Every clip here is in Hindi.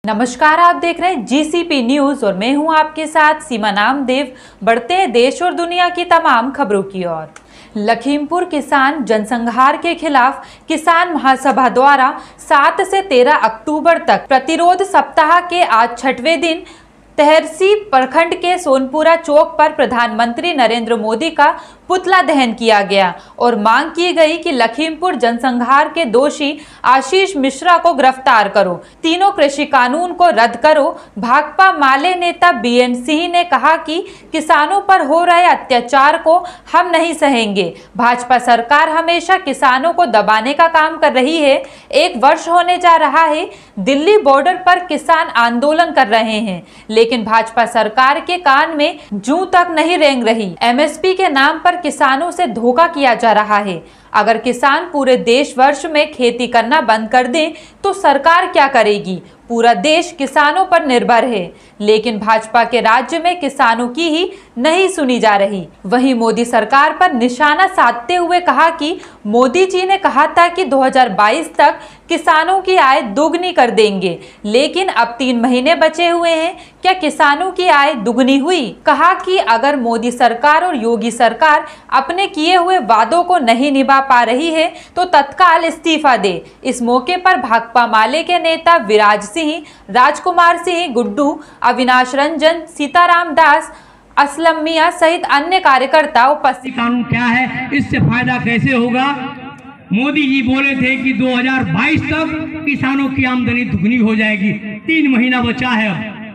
नमस्कार, आप देख रहे हैं जीसीपी न्यूज और मैं हूं आपके साथ सीमा नामदेव। बढ़ते हैं देश और दुनिया की तमाम खबरों की ओर। लखीमपुर किसान जनसंहार के खिलाफ किसान महासभा द्वारा 7 से 13 अक्टूबर तक प्रतिरोध सप्ताह के आज 6वें दिन तहरसी प्रखंड के सोनपुरा चौक पर प्रधानमंत्री नरेंद्र मोदी का पुतला दहन किया गया और मांग की गई कि लखीमपुर जनसंहार के दोषी आशीष मिश्रा को गिरफ्तार करो, तीनों कृषि कानून को रद्द करो। भाकपा माले नेता बीएन सिंह ने कहा कि किसानों पर हो रहे अत्याचार को हम नहीं सहेंगे। भाजपा सरकार हमेशा किसानों को दबाने का काम कर रही है। 1 वर्ष होने जा रहा है, दिल्ली बॉर्डर पर किसान आंदोलन कर रहे हैं, लेकिन भाजपा सरकार के कान में जूं तक नहीं रेंग रही। एमएसपी के नाम पर किसानों से धोखा किया जा रहा है। अगर किसान पूरे देश वर्ष में खेती करना बंद कर दें तो सरकार क्या करेगी? पूरा देश किसानों पर निर्भर है, लेकिन भाजपा के राज्य में किसानों की ही नहीं सुनी जा रही। वहीं मोदी सरकार पर निशाना साधते हुए कहा कि मोदी जी ने कहा था कि 2022 तक किसानों की आय दोगुनी कर देंगे, लेकिन अब 3 महीने बचे हुए हैं, क्या किसानों की आय दुगनी हुई? कहा कि अगर मोदी सरकार और योगी सरकार अपने किए हुए वादों को नहीं निभा पा रही है तो तत्काल इस्तीफा दे। इस मौके पर भाकपा माले के नेता विराज सिंह, राजकुमार सिंह, गुड्डू, अविनाश रंजन, सीताराम दास, असलम मियां सहित अन्य कार्यकर्ता उपस्थित। कानून क्या है, इससे फायदा कैसे होगा? मोदी जी बोले थे कि 2022 तक किसानों की आमदनी दुगनी हो जाएगी। 3 महीना बचा है,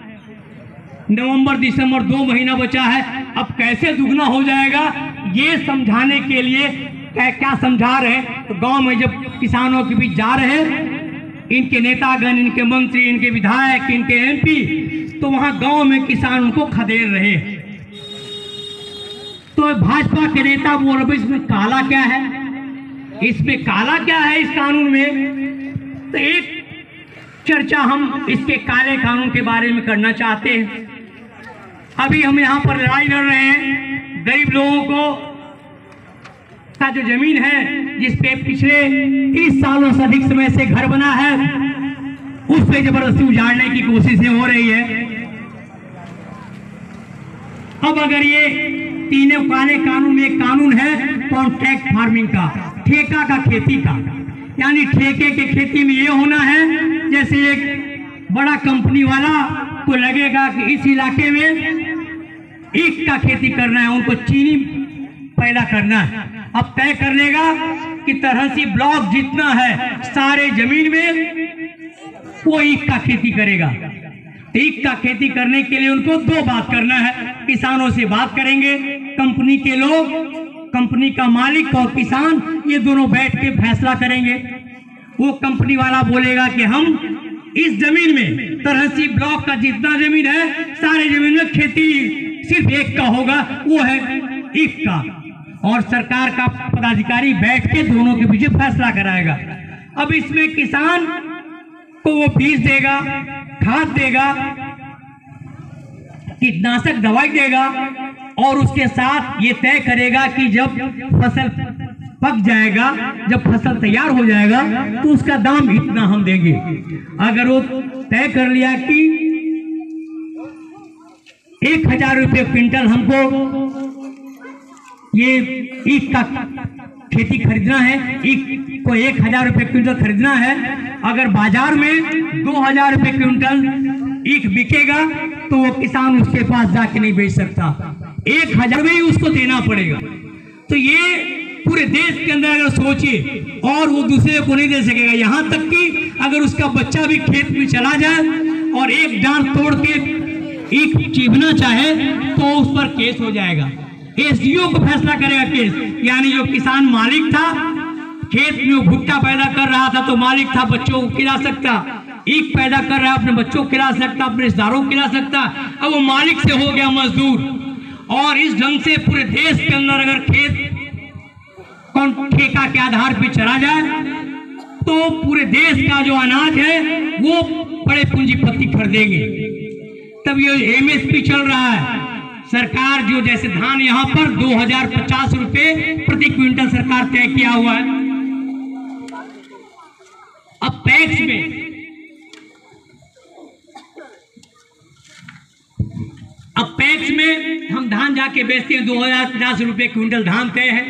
अब नवंबर दिसंबर 2 महीना बचा है। अब कैसे दुगना हो जाएगा ये समझाने के लिए क्या समझा रहे हैं। तो गांव में जब किसानों के बीच जा रहे हैं, इनके नेतागण, इनके मंत्री, इनके विधायक, इनके एमपी, तो वहां गांव में किसान उनको खदेड़ रहे। तो भाजपा के नेता बोल रहे इसमें काला क्या है, इसमें काला क्या है इस कानून में? तो एक चर्चा हम इसके काले कानून के बारे में करना चाहते हैं। अभी हम यहाँ पर लड़ाई लड़ रहे हैं गरीब लोगों को का जो जमीन है, जिसपे पिछले 30 सालों से अधिक समय से घर बना है, उस पे जबरदस्ती उजाड़ने की कोशिशें हो रही है। अब अगर ये तीनों काले कानून में एक कानून है कॉन्ट्रैक्ट फार्मिंग का, ठेका का खेती का, यानी ठेके के खेती में ये होना है जैसे एक बड़ा कंपनी वाला को लगेगा कि इस इलाके में ईख का खेती करना है, उनको चीनी पैदा करना है। अब तय कर लेगा कि तहसील ब्लॉक जितना है सारे जमीन में वो ईख का खेती करेगा। ईख का खेती करने के लिए उनको 2 बात करना है। किसानों से बात करेंगे, कंपनी के लोग, कंपनी का मालिक और किसान, ये दोनों बैठ के फैसला करेंगे। वो कंपनी वाला बोलेगा कि हम इस जमीन में तहसील ब्लॉक का जितना जमीन है सारे जमीन में खेती सिर्फ एक का होगा, वो है ईख का। और सरकार का पदाधिकारी बैठ के दोनों के बीच फैसला कराएगा। अब इसमें किसान को वो बीज देगा, खाद देगा, कीटनाशक दवाई देगा और उसके साथ ये तय करेगा कि जब फसल पक जाएगा, जब फसल तैयार हो जाएगा तो उसका दाम इतना हम देंगे। अगर वो तय कर लिया कि 1000 रुपये क्विंटल हमको ये ईख का खेती खरीदना है, ईख को 1000 रुपये क्विंटल खरीदना है, अगर बाजार में 2000 रुपये क्विंटल ईख बिकेगा तो वो किसान उसके पास जाके नहीं बेच सकता, 1000 में ही उसको देना पड़ेगा। तो ये पूरे देश के अंदर अगर सोचिए, और वो दूसरे को नहीं दे सकेगा। यहाँ तक कि अगर उसका बच्चा भी खेत में चला जाए और एक डांट तोड़ के ईख चीबना चाहे तो उस पर केस हो जाएगा। एसडीओ को फैसला करेगा केस, यानी जो किसान मालिक था, खेत में भुट्टा पैदा कर रहा था तो मालिक था, बच्चों को खिला सकता, ईख पैदा कर रहा है अपने बच्चों को खिला सकता, अपने रिश्तेदारों को खिला सकता। अब वो मालिक से हो गया मजदूर। और इस ढंग से पूरे देश के अंदर अगर खेत ठेका के आधार पर चला जाए तो पूरे देश का जो अनाज है वो बड़े पूंजीपति खरीदेंगे। तब ये एमएसपी चल रहा है, सरकार जो जैसे धान यहाँ पर 2050 रुपये प्रति क्विंटल सरकार तय किया हुआ है। अब पैक्स में धान जाके बेचते हैं, 2050 रुपये क्विंटल धान तय है।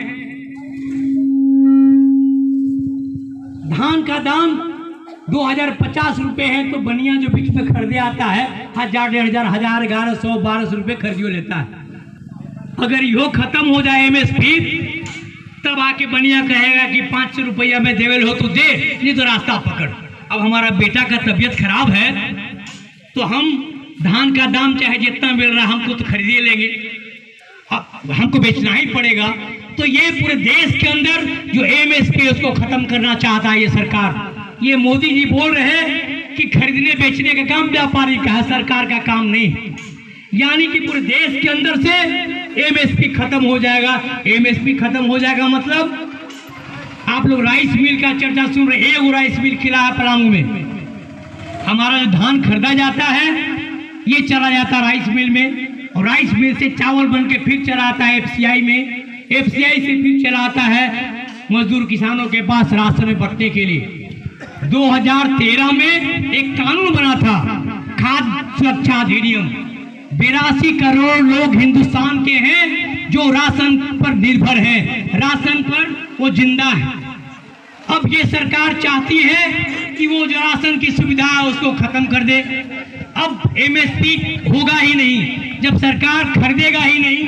धान का दाम 2050 रुपये है, तो बनिया जो बीच में खरीदे आता है 1000, 1500, 1000, 1100, 1200 रुपये खरीदियो लेता है। अगर यो खत्म हो जाए MSP, तब आके बनिया कहेगा कि 500 रुपया में देवेल हो तो दे, नहीं तो रास्ता पकड़। अब हमारा बेटा का तबीयत खराब है, तो हम धान का दाम चाहे जितना मिल रहा हमको तो खरीदे लेंगे, हमको बेचना ही पड़ेगा। तो ये पूरे देश के अंदर जो MSP उसको खत्म करना चाहता है ये सरकार। ये मोदी जी बोल रहे हैं कि खरीदने बेचने का काम व्यापारी का है, सरकार का काम नहीं। यानी कि पूरे देश के अंदर से MSP खत्म हो जाएगा। MSP खत्म हो जाएगा मतलब आप लोग राइस मिल का चर्चा सुन रहे, एक राइस मिल खिला है पलामू में। हमारा जो धान खरीदा जाता है ये चला जाता है राइस मिल में, और राइस मिल से चावल बन के फिर चला आता है FCI में, FCI से फिर चला आता है मजदूर किसानों के पास राशन में बंटने के लिए। 2013 में एक कानून बना था, खाद्य सुरक्षा अधिनियम। 82 करोड़ लोग हिंदुस्तान के हैं जो राशन पर निर्भर हैं, राशन पर वो जिंदा है। अब ये सरकार चाहती है कि वो जो राशन की सुविधा है उसको खत्म कर दे। अब MSP होगा ही नहीं, जब सरकार खरीदेगा ही नहीं,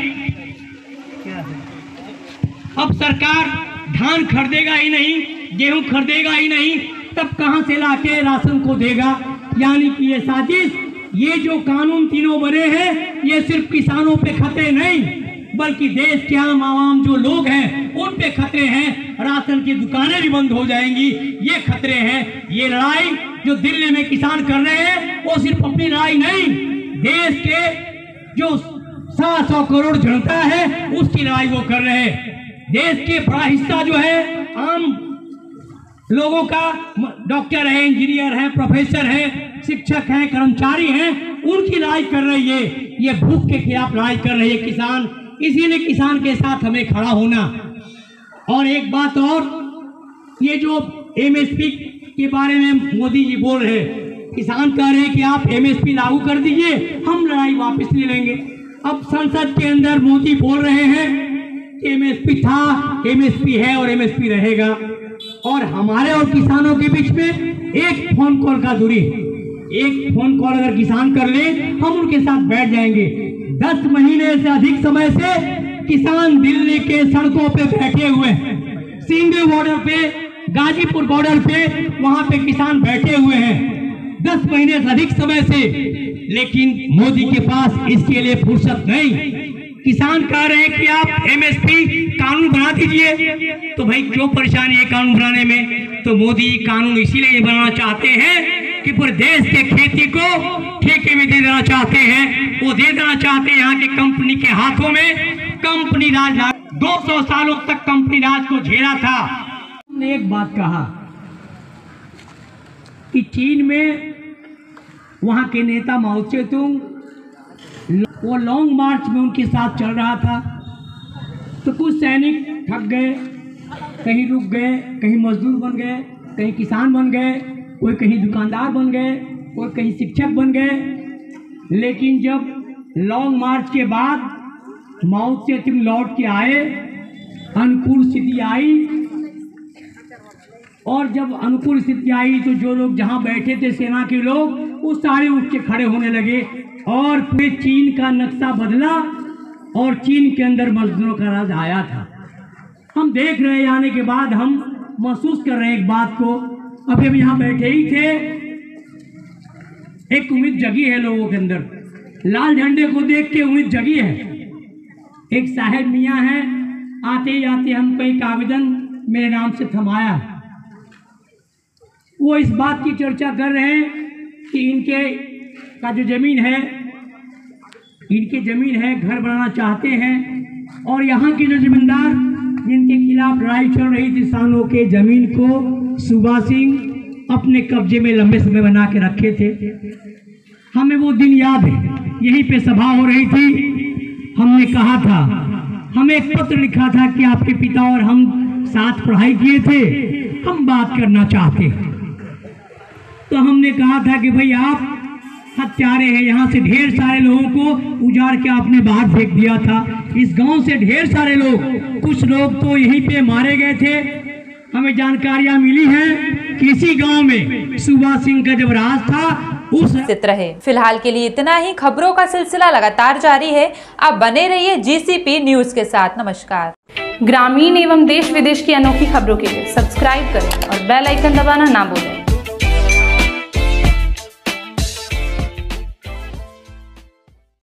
अब सरकार धान खरीदेगा ही नहीं, गेहूं खरीदेगा ही नहीं, तब कहां से लाके राशन को देगा। यानी कि ये साजिश, ये जो कानून तीनों बने हैं ये सिर्फ किसानों पे खतरे नहीं बल्कि देश के आम आवाम जो लोग हैं उन पे खतरे हैं। राशन की दुकानें भी बंद हो जाएंगी, ये खतरे हैं। ये लड़ाई जो दिल्ली में किसान कर रहे हैं वो सिर्फ अपनी लड़ाई नहीं, देश के जो 100 करोड़ जनता है उसकी लड़ाई वो कर रहे हैं। देश के बड़ा हिस्सा जो है आम लोगों का, डॉक्टर है, इंजीनियर है, प्रोफेसर है, शिक्षक हैं, कर्मचारी हैं, उनकी लड़ाई कर रही है। ये भूख के खिलाफ लड़ाई कर रही है किसान। इसीलिए किसान के साथ हमें खड़ा होना। और एक बात और, ये जो MSP के बारे में मोदी जी बोल रहे हैं, किसान कह रहे हैं कि आप MSP लागू कर दीजिए, हम लड़ाई वापस ले लेंगे। अब संसद के अंदर मोदी बोल रहे हैं कि MSP था, MSP है और MSP रहेगा। और हमारे और किसानों के बीच में एक फोन कॉल का दूरी, एक फोन कॉल अगर किसान कर ले हम उनके साथ बैठ जाएंगे। 10 महीने से अधिक समय से किसान दिल्ली के सड़कों पे बैठे हुए हैं, सिंध बॉर्डर पे, गाजीपुर बॉर्डर पे, वहां पे किसान बैठे हुए हैं 10 महीने से अधिक समय से। लेकिन मोदी के पास इसके लिए फुर्सत नहीं। किसान कह रहे हैं कि आप MSP कानून बना दीजिए, तो भाई क्यों परेशानी है कानून बनाने में? तो मोदी कानून इसीलिए बनाना चाहते हैं कि पूरे देश के खेती को ठेके में दे देना चाहते हैं। वो दे देना चाहते हैं यहाँ के कंपनी के हाथों में। कंपनी राज 200 सालों तक कंपनी राज को झेला था। हमने एक बात कहा कि चीन में वहाँ के नेता माओ त्से-तुंग, वो लॉन्ग मार्च में उनके साथ चल रहा था, तो कुछ सैनिक थक गए, कहीं रुक गए, कहीं मजदूर बन गए, कहीं किसान बन गए, कोई कहीं दुकानदार बन गए, कोई कहीं शिक्षक बन गए। लेकिन जब लॉन्ग मार्च के बाद माओ त्से-तुंग लौट के आए, अनुकूल स्थिति आई, और जब अनुकूल स्थिति आई तो जो लोग जहां बैठे थे सेना के लोग, वो सारे उठ के खड़े होने लगे और फिर चीन का नक्शा बदला और चीन के अंदर मजदूरों का राज आया था। हम देख रहे हैं, आने के बाद हम महसूस कर रहे हैं एक बात को। अभी हम यहाँ बैठे ही थे, एक उम्मीद जगी है लोगों के अंदर, लाल झंडे को देख के उम्मीद जगी है। एक साहेब मियाँ हैं, आते ही आते हमको एक आवेदन मेरे नाम से थमाया। वो इस बात की चर्चा कर रहे हैं कि इनके का जो जमीन है, इनकी जमीन है, घर बनाना चाहते हैं, और यहाँ के जो जमींदार जिनके खिलाफ लड़ाई चल रही थी किसानों के जमीन को सूबा सिंह अपने कब्जे में लंबे समय बना के रखे थे। हमें वो दिन याद है, यहीं पे सभा हो रही थी, हमने कहा था, हमें एक पत्र लिखा था कि आपके पिता और हम साथ पढ़ाई किए थे, हम बात करना चाहते हैं। तो हमने कहा था कि भाई आप हत्यारे हैं। यहाँ से ढेर सारे लोगों को उजाड़ के आपने बाहर फेंक दिया था। इस गांव से ढेर सारे लोग, कुछ लोग तो यहीं पे मारे गए थे। हमें जानकारियां मिली हैं कि इसी गांव में सुभाष सिंह का जब राज था उस रहे। फिलहाल के लिए इतना ही। खबरों का सिलसिला लगातार जारी है। आप बने रहिए जीसीपी न्यूज के साथ। नमस्कार। ग्रामीण एवं देश विदेश की अनोखी खबरों के लिए सब्सक्राइब करें और बेल आइकन दबाना ना भूलें।